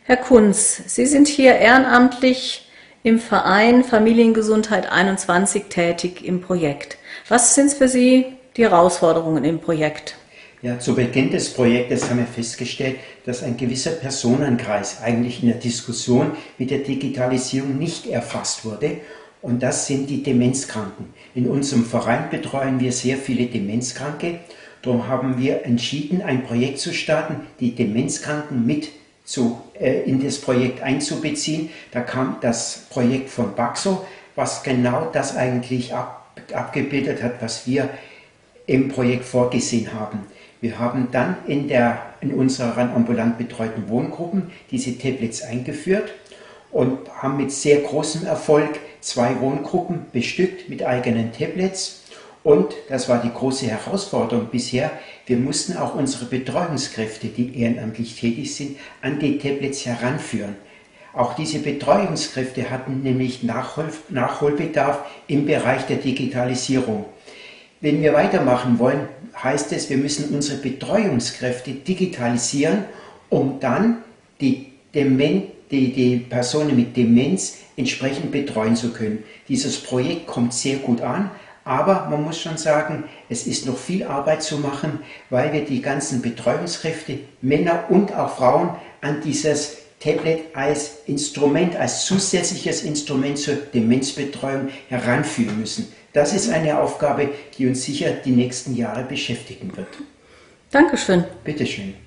Herr Kunz, Sie sind hier ehrenamtlich im Verein Familiengesundheit 21 tätig im Projekt. Was sind für Sie die Herausforderungen im Projekt? Ja, zu Beginn des Projektes haben wir festgestellt, dass ein gewisser Personenkreis eigentlich in der Diskussion mit der Digitalisierung nicht erfasst wurde. Und das sind die Demenzkranken. In unserem Verein betreuen wir sehr viele Demenzkranke. Darum haben wir entschieden, ein Projekt zu starten, die Demenzkranken in das Projekt einzubeziehen. Da kam das Projekt von Baxo, was genau das eigentlich abgebildet hat, was wir im Projekt vorgesehen haben. Wir haben dann in unseren ambulant betreuten Wohngruppen diese Tablets eingeführt und haben mit sehr großem Erfolg 2 Wohngruppen bestückt mit eigenen Tablets. Und das war die große Herausforderung bisher. Wir mussten auch unsere Betreuungskräfte, die ehrenamtlich tätig sind, an die Tablets heranführen. Auch diese Betreuungskräfte hatten nämlich Nachholbedarf im Bereich der Digitalisierung. Wenn wir weitermachen wollen, heißt es, wir müssen unsere Betreuungskräfte digitalisieren, um dann die Personen mit Demenz entsprechend betreuen zu können. Dieses Projekt kommt sehr gut an, aber man muss schon sagen, es ist noch viel Arbeit zu machen, weil wir die ganzen Betreuungskräfte, Männer und auch Frauen, an dieses Tablet als Instrument, als zusätzliches Instrument zur Demenzbetreuung heranführen müssen. Das ist eine Aufgabe, die uns sicher die nächsten Jahre beschäftigen wird. Dankeschön. Bitte schön.